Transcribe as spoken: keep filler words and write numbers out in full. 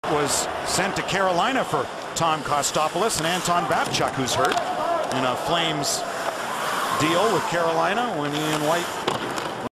was sent to Carolina for Tom Kostopoulos and Anton Babchuk, who's hurt in a Flames deal with Carolina when Ian White